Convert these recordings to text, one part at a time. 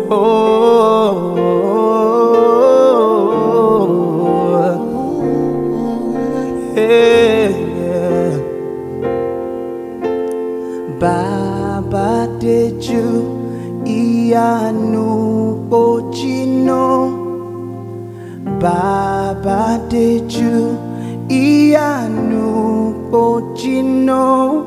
Baba Deju Iyanu Pojino, Baba Deju Iyanu Pojino,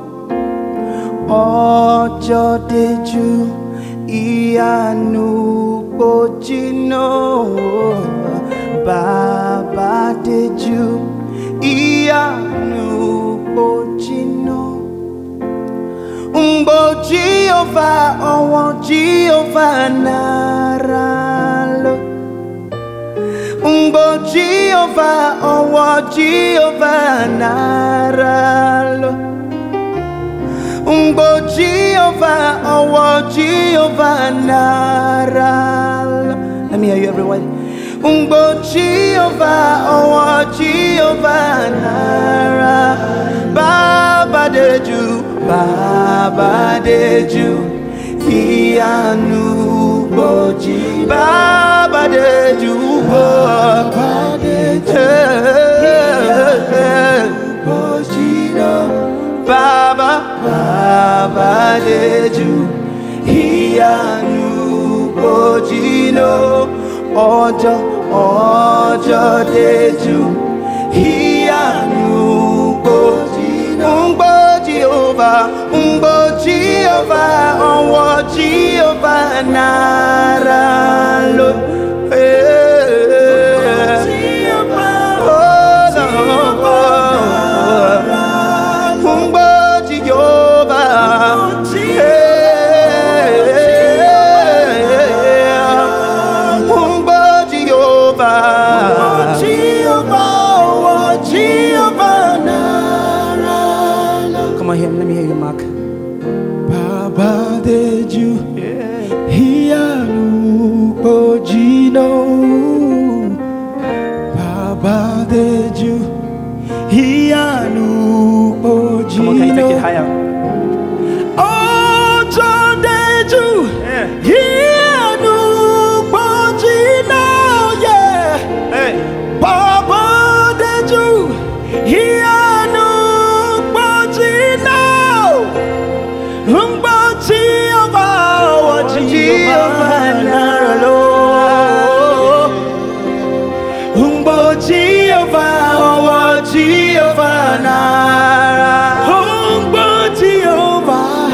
Ojo Deju Iyanu Pojino, Baba Deju Iyanu Pojino. Umbo Jehovah, owo Jehovah naralo. Umbo Jehovah, owo Jehovah naralo. Umbo Jehovah, owo Jehovah naralo. Let me hear you, everyone. Umbo Jehovah, owo Jehovah naralo. Baba Deju, Baba Deju Iyanu Pojino, Baba Deju, Baba Deju Pojino, Baba Deju Iyanu Pojino, Ojo Deju Iyanu Pojino. Umbo Jehovah, owo Jehovah naralo. Let me hear you, Mark. Baba Deju Iyanu Pojino, Baba Deju Iyanu Pojino. Come on, can you take it higher? Ojo Deju Iyanu Pojino, yeah. Hey. Baba Deju Iyanu Pojino. Umbo Jehovah, Jehovah naralo. Umbo Jehovah, Jehovah naralo. Umbo Jehovah,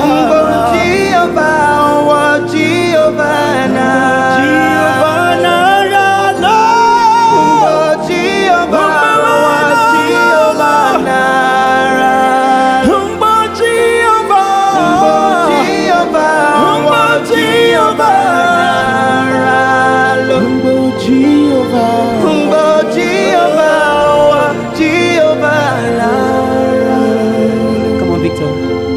Jehovah naralo. Jehovah naralo. Umbo Jehovah, Jehovah naralo. Umbo Jehovah, Jehovah naralo. Umbo Jehovah, Jehovah naralo. Come on, Victor.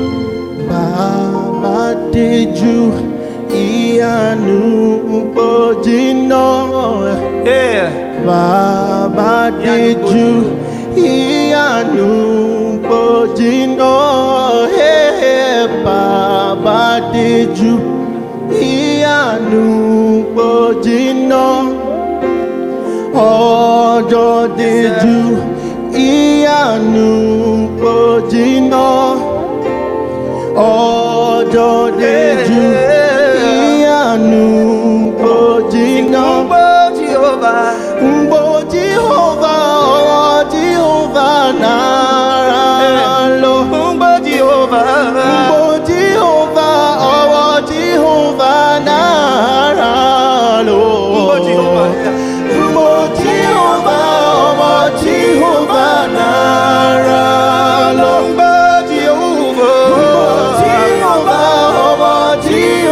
Baba Deju Iyanu Pojino, Yeah. Baba Deju Iyanu Pojino, hey, Baba Deju Iyanu Pojino, Ojo Deju Iyanu Pojino, Ojo Deju Iyanu Pojino. Umbo Jehovah, Jehovah naralo. Umbo Jehovah, Jehovah naralo. Umbo Jehovah, Jehovah naralo. Umbo Jehovah,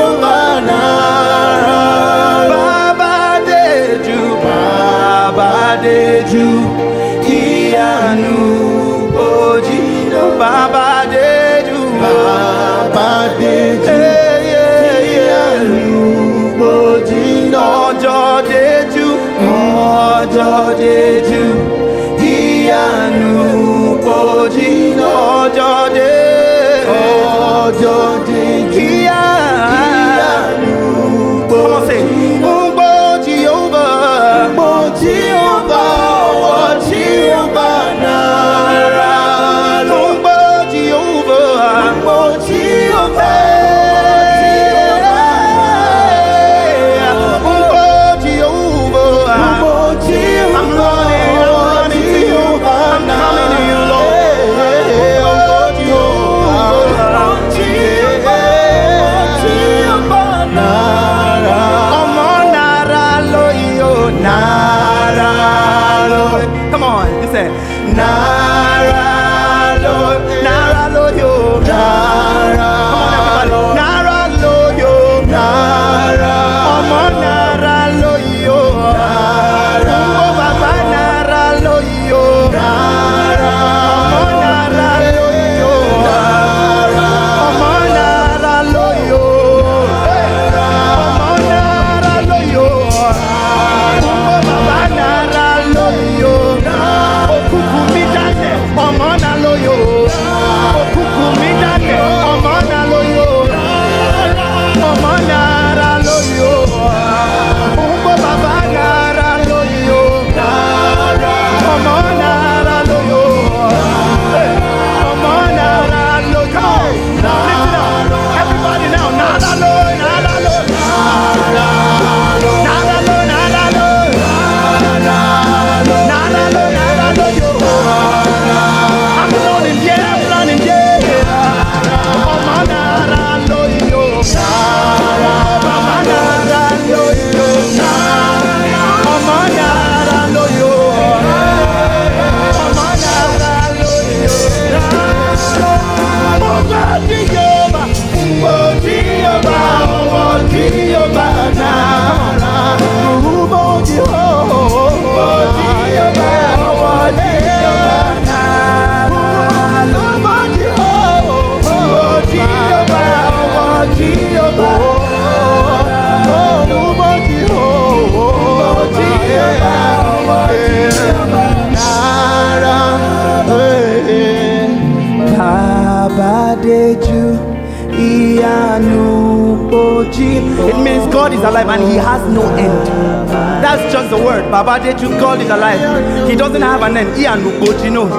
It means God is alive and He has no end. That's just the word. Baba Deju, God is alive. He doesn't have an end. Iyanuboji, no.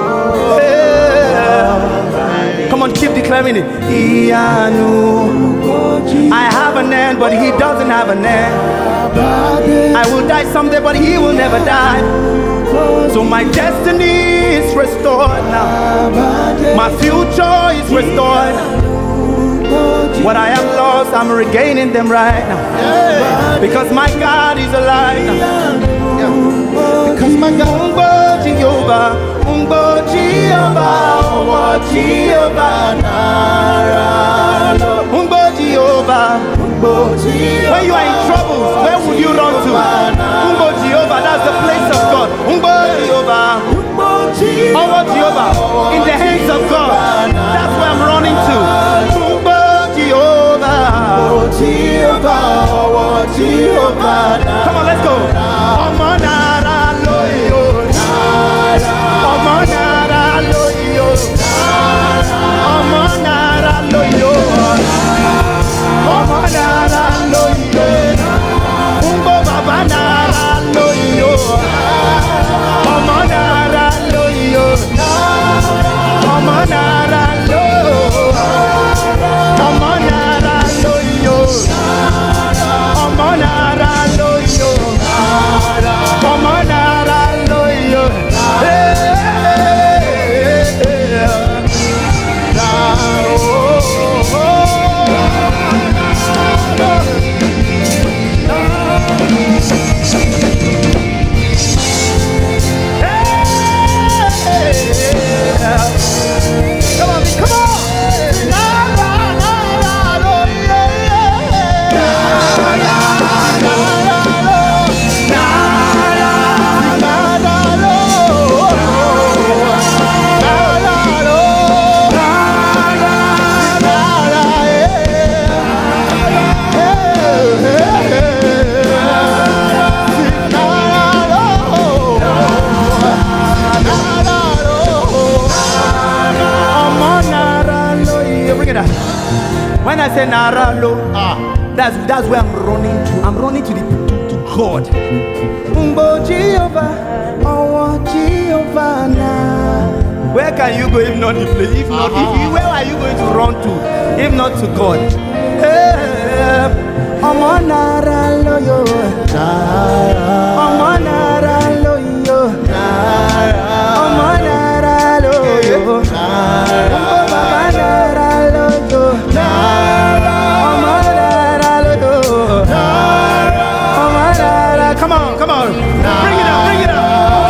Come on, keep declaring it. I have an end, but He doesn't have an end. I will die someday, but He will never die. So my destiny is restored now. My future is restored. What I have lost, I'm regaining them right now. Because my God is alive now. Because my God, Jehovah, Jehovah, when you are in trouble, where would you run to? Jehovah, that's the place of God. Jehovah, Jehovah, in the hands of God, that's where I'm running to. Come on, let's go. When I say Naralo, that's where I'm running to. I'm running to God. Where can you go if not the place? If not, where are you going to run to? If not to God? Come on, come on. Bring it up, bring it up.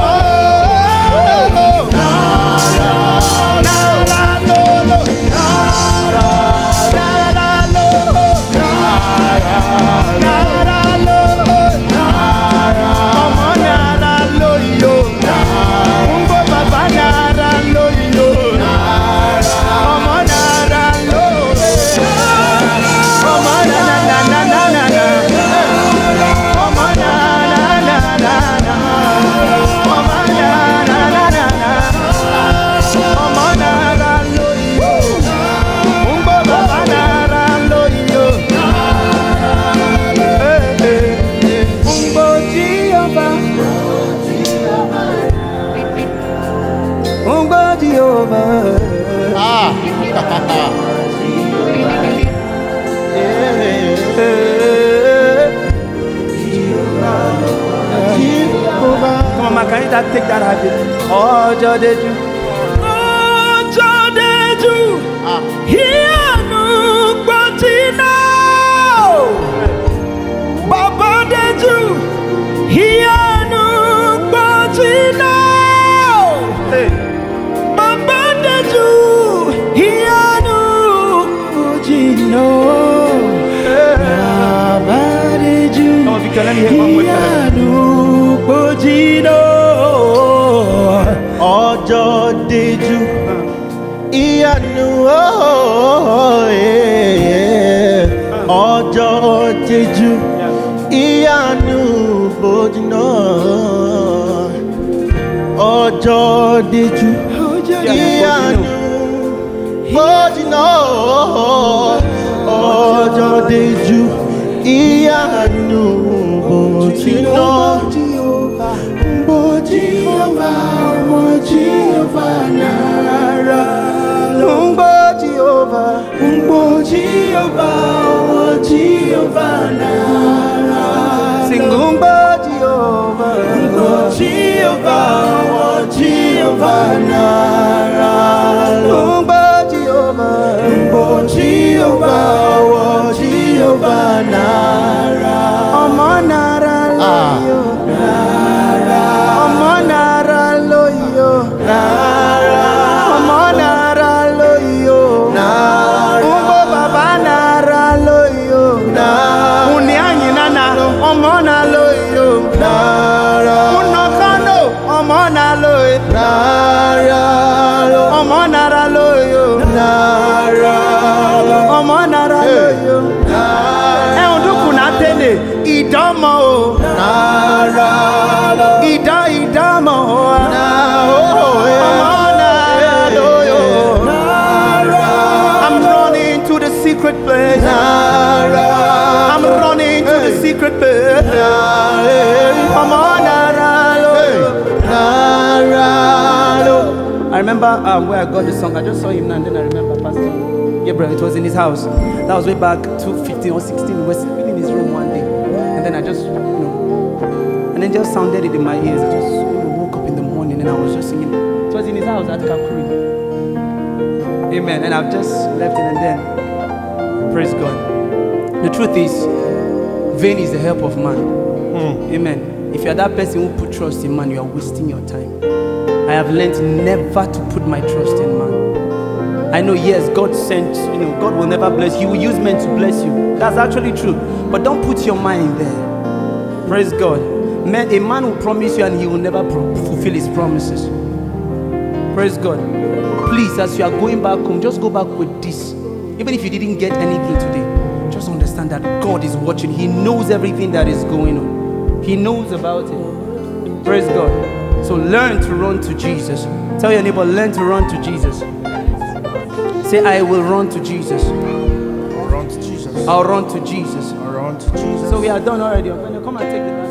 Can you take that habit? Oh, Jodeju. Oh, Jodeju. Here no Bantina. Baba Deju. Here no Bantina. Baba Deju. Here no Bantina. Baba Deju. Come on, Victor, let me hear one more time. Jodeju, Iyanu, Jodeju, Iyanu, Bojino, Jodeju, Iyanu, bójúná ọjọ́ déjú ìyanu bójúná. Bójúná ọmọ Jíhóvá nára. Jíhóvá, Jíhóvá ọmọ Jíhóvá nára. sing Jíhóvá, Jíhóvá ọmọ Jíhóvá nára. Jíhóvá, Jíhóvá ọmọ Jíhóvá nára. ọmọ nára lóyò, Nára. ọmọ nára lóyò, ọmọ nára lóyò, Umbo baba nára lóyò, Uni anyi nana, ọmọ nára lóyò, Unokano, ọmọ nára lóyò, ọmọ nára lóyò, ọmọ nára lóyò, ẹ̀hún dúkù náà tẹ́lẹ̀, ìdánmọ̀ o, ìdánmọ̀ o, ọmọ nára lóyò, I'm running to the secret place, I'm running to the secret place, ọmọ nára lóyò. I remember where I got the song. I just saw him now and then I remember Pastor Gabriel. It was in his house. That was way back 2015 or 16. We were sleeping in his room one day. And then I just, and then just sounded it in my ears. I just woke up in the morning and I was just singing. It was in his house at Kakuri. Amen. And I've just left it and then, praise God. The truth is, vain is the help of man. Amen. If you are that person who put trust in man, you are wasting your time. I have learned never to put my trust in man. I know, yes, God sent, God will never bless you. He will use men to bless you. That's actually true. But don't put your mind there. Praise God. A man will promise you and he will never fulfill his promises. Praise God. Please, as you are going back home, just go back with this. Even if you didn't get anything today, just understand that God is watching. He knows everything that is going on. He knows about it. Praise God. So learn to run to Jesus. Tell your neighbor, learn to run to Jesus. Say, I will run to Jesus. I'll run to Jesus. I'll run to Jesus. I'll run to Jesus. So we are done already. I'm going to come and take the